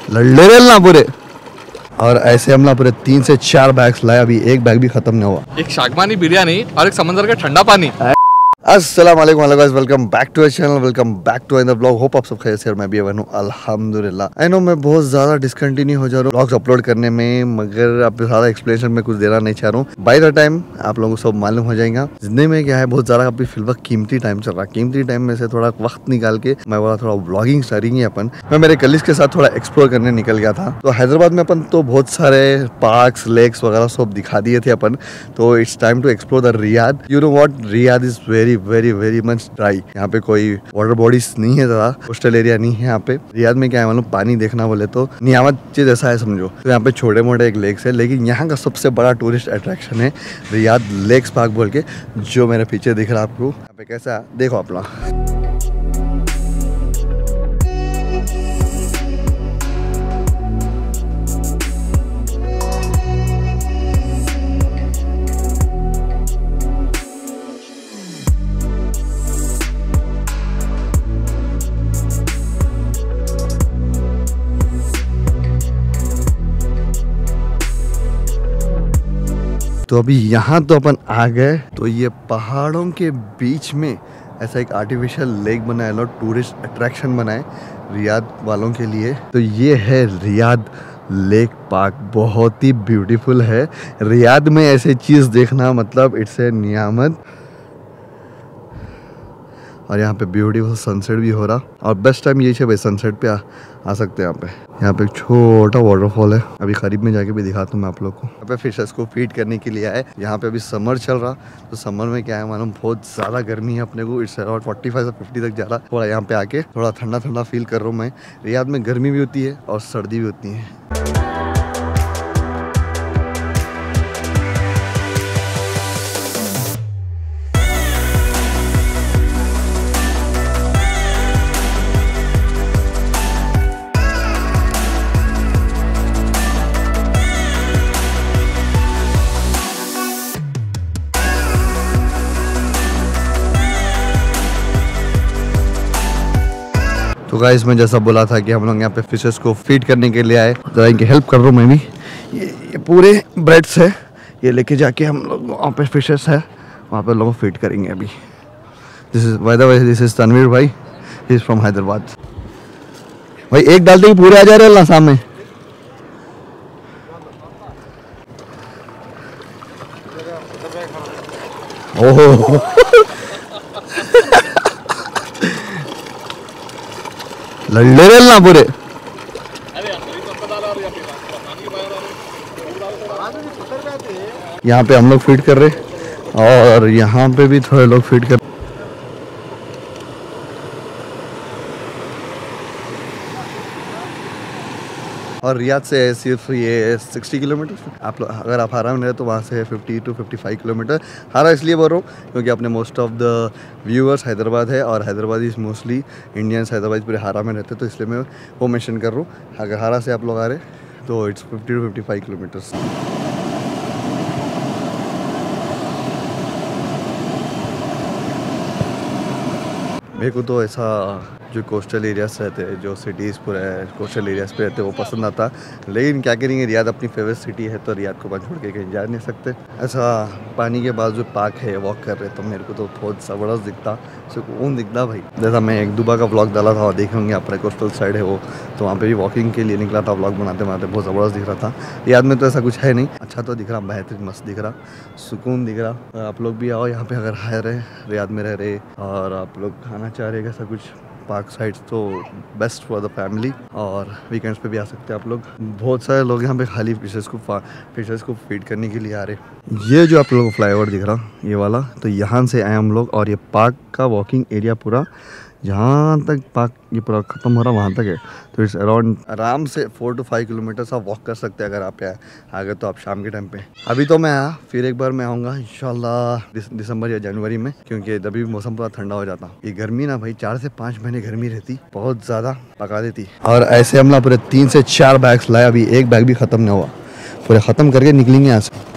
लड़े रेल ना पूरे। और ऐसे हम ना पूरे 3 से 4 बैग्स लाए, अभी एक बैग भी खत्म नहीं हुआ। एक शागमानी बिरयानी और एक समंदर का ठंडा पानी। अस्सलाम वालेकुम guys, welcome back to our channel, welcome back to another blog. Hope आप सब खैरियत से, मैं भी हूं अल्हम्दुलिल्लाह। आई नो मैं बहुत ज़्यादा डिसकंटिन्यू हो जा रहा हूँ ब्लॉग्स अपलोड करने में, मगर आप ज़्यादा एक्सप्लेनेशन में कुछ देना नहीं चाह रहा हूँ। बाय द टाइम आप लोगों को सब मालूम हो जाएगा जिंदगी में क्या है। बहुत ज़्यादा अभी फिलहाल कीमती टाइम चल रहा है, कीमती टाइम में से थोड़ा वक्त निकाल के मैं बोला थोड़ा ब्लॉगिंग स्टार्टिंग अपन मैं मेरे कलीग्स के साथ थोड़ा एक्सप्लोर करने निकल गया था। तो हैदराबाद में अपन तो बहुत सारे पार्क्स, लेक्स वगैरह सब दिखा दिए थे अपन। तो it's time to explore the Riyadh. You know what, Riyadh is very very very much dry. यहाँ पे कोई वाटर बॉडीज नहीं है, ज़्यादा कोस्टल एरिया नहीं है यहाँ पे। रियाद में क्या है मालूम, पानी देखना बोले तो नियामत चीज ऐसा है समझो। तो यहाँ पे छोटे मोटे एक लेक्स है, लेकिन यहाँ का सबसे बड़ा टूरिस्ट अट्रैक्शन है रियाद लेक्स पार्क बोल के, जो मेरे पीछे दिख रहा है आपको। यहाँ पे कैसा देखो आप लोग। तो अभी यहाँ तो अपन आ गए। तो ये पहाड़ों के बीच में ऐसा एक आर्टिफिशियल लेक बनाया लो, टूरिस्ट अट्रैक्शन बनाए रियाद वालों के लिए। तो ये है रियाद लेक पार्क, बहुत ही ब्यूटीफुल है। रियाद में ऐसे चीज़ देखना मतलब इट्स ए नियामत। और यहाँ पे ब्यूटीफुल सनसेट भी हो रहा, और बेस्ट टाइम ये है भाई सनसेट पे आ सकते हैं। यहाँ पे एक छोटा वाटरफॉल है, अभी करीब में जाके भी दिखाता हूँ मैं आप लोग को। यहाँ पे फिशेस को फीड करने के लिए आए। यहाँ पे अभी समर चल रहा, तो समर में क्या है मालूम, बहुत ज़्यादा गर्मी है अपने को। इट्स अराउंड 45 से 50 तक जा रहा। थोड़ा यहाँ पे आके थोड़ा ठंडा ठंडा फील कर रहा हूँ मैं। रियाद में गर्मी भी होती है और सर्दी भी होती है। तो गाइस मैं जैसा बोला था कि हम लोग यहाँ पे फिशेस को फीड करने के लिए आए, जरा इनकी हेल्प कर रहा हूँ मैं भी। ये पूरे ब्रेड्स है, ये लेके जाके हम लोग वहाँ पे फिशेस है वहाँ पे लोगों को फीड करेंगे अभी। This is by the way, this is Tanveer भाई, ही इज फ्रॉम हैदराबाद। भाई एक डालते ही पूरे आ जा रहे हैं सामने। ओहो लड़े रेल ना पूरे। यहाँ पे हम लोग फीड कर रहे और यहाँ पे भी थोड़े लोग फीड कर। और रियाद से सिर्फ ये 60 किलोमीटर। आप लोग अगर आप हारा में रहे तो वहाँ से 50 to 55 किलोमीटर। हारा इसलिए बोल रहा हूँ क्योंकि अपने most of the viewers Hyderabad है, और Hyderabad is mostly Indians Hyderabad पूरे हारा में रहते, तो इसलिए मैं वो मेंशन कर रहा हूँ। अगर हारा से आप लोग आ रहे तो इट्स 50 to 55 किलोमीटर्स। मेरे को तो ऐसा जो कोस्टल एरियाज रहते हैं, जो सिटीज़ पूरे कोस्टल एरियाज पे रहते हैं, वो पसंद आता। लेकिन क्या करेंगे, रियाद अपनी फेवरेट सिटी है, तो रियाद को छोड़ के कहीं जा नहीं सकते। ऐसा पानी के बाद जो पार्क है वॉक कर रहे, तो मेरे को तो बहुत ज़बरदस्त दिखता, सुकून दिखता भाई। जैसा मैं एक दुबा का व्लॉग डाला था, देखे होंगे अपने कोस्टल साइड है वो, तो वहाँ पर भी वॉकिंग के लिए निकला था, व्लॉग बनाते बनाते बहुत ज़बरदस्त दिख रहा था। रियाद में तो ऐसा कुछ है नहीं, अच्छा तो दिख रहा, बेहतरीन मस्त दिख रहा, सुकून दिख रहा। आप लोग भी आओ यहाँ पे, अगर है रहे रियाद में रह रहे और आप लोग खाना चाह रहे ऐसा कुछ पार्क साइड्स, तो बेस्ट फॉर द फैमिली। और वीकेंड्स पे भी आ सकते हैं आप लोग। बहुत सारे लोग यहाँ पे खाली फिशेस को फीड करने के लिए आ रहे। ये जो आप लोगों को फ्लाईओवर दिख रहा ये वाला, तो यहाँ से आए हम लोग, और ये पार्क का वॉकिंग एरिया पूरा जहाँ तक पार्क ये पूरा ख़त्म हो रहा वहाँ तक है। तो इट्स अराउंड आराम से 4 to 5 किलोमीटर्स आप वॉक कर सकते हैं अगर आप आ गए तो आप शाम के टाइम पे। अभी तो मैं आया, फिर एक बार मैं आऊँगा इंशाल्लाह दिसंबर या जनवरी में, क्योंकि तभी मौसम पूरा ठंडा हो जाता। ये गर्मी ना भाई 4 से 5 महीने गर्मी रहती, बहुत ज़्यादा पका देती। और ऐसे हम ना पूरे 3 से 4 बैग्स लाए, अभी एक बैग भी ख़त्म नहीं हुआ, पूरे ख़त्म करके निकलेंगे यहाँ से।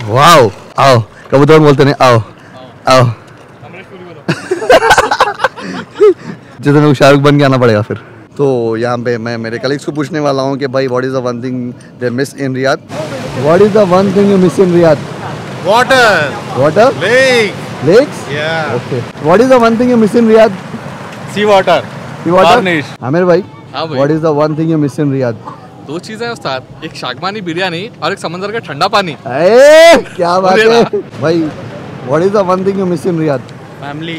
वाओ, आओ, कबूतर बोलते नहीं, आओ आओ। जितने को शाहरुख बन के आना पड़ेगा फिर। तो यहाँ पे मैं मेरे कलीग्स को पूछने वाला हूँ कि भाई what is the one thing they miss in Riyadh? What is the one thing you miss in Riyadh? Water. Water, Lake. Lakes, Yeah. Okay. What is the one thing you miss in Riyadh? Sea water. Water, Garnish. Aamir भाई, हाँ भाई। What is the one thing you miss in Riyadh? 2 चीजें हैं उस्ताद, एक शागमानी बिरयानी और एक समंदर का ठंडा पानी। ए, क्या बात अरे है भाई। What is the one thing you miss in Riyadh? Family.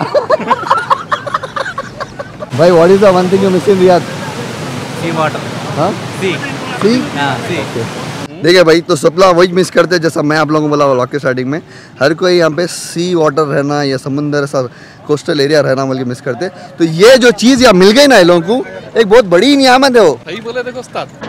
भाई what is the one thing you miss in Riyadh? Sea water. हाँ, Sea. सी। Yeah. Sea. देखिए भाई, तो सब लोग वही मिस करते हैं जैसा मैं आप लोगों को बोला व्लॉग के स्टार्टिंग में। हर कोई यहाँ पे सी वाटर रहना या समुंदर ऐसा कोस्टल एरिया रहना बल्कि मिस करते हैं। तो ये जो चीज़ यहाँ मिल गई ना इन लोगों को, एक बहुत बड़ी नियामत है वो। सही बोले देखो उस्ताद।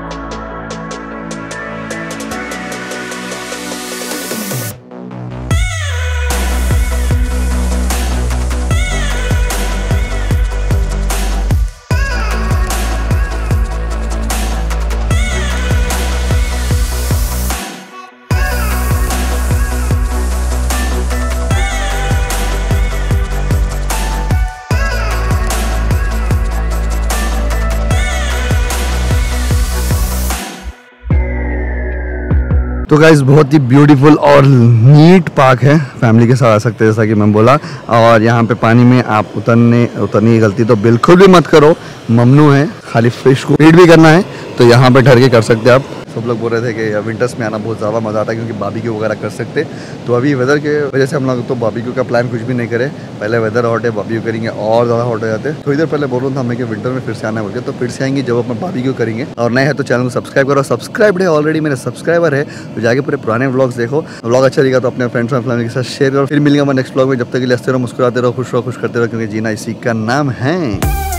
तो गाइस बहुत ही ब्यूटीफुल और नीट पार्क है, फैमिली के साथ आ सकते हैं जैसा कि मैं बोला। और यहाँ पे पानी में आप उतरने की गलती तो बिल्कुल भी मत करो, ममनू है। खाली फिश को फीड भी करना है तो यहाँ पे ठहर के कर सकते हैं आप। सब लोग बोल रहे थे कि विंटर्स में आना बहुत ज़्यादा मज़ा आता है क्योंकि बारबेक्यू वगैरह कर सकते। तो अभी वेदर के वजह से हम लोग तो बारबेक्यू का प्लान कुछ भी नहीं करे। पहले वेदर हॉट है, बारबेक्यू करेंगे और ज़्यादा हॉट हो जाते। तो इधर पहले बोल रहा था हमें कि विंटर में फिर से आना बोल के, तो फिर से आएंगे जब अपन बारबेक्यू करेंगे। और नए है तो चैनल को सब्सक्राइब करो। सब्सक्राइब है ऑलरेडी, मेरे सब्सक्राइबर है तो जाके पूरे पुराने व्लॉग्स देखो। व्लॉग अच्छा लगा तो अपने फ्रेंड्स और फैमिली के साथ शेयर करो। फिर मिलेंगे मैं नेक्स्ट व्लॉग में। जब तक के लिए हंसते रहो, मुस्कुराते रहो, खुश रहो, खुश करते रहो, क्योंकि जीना इसी का नाम है।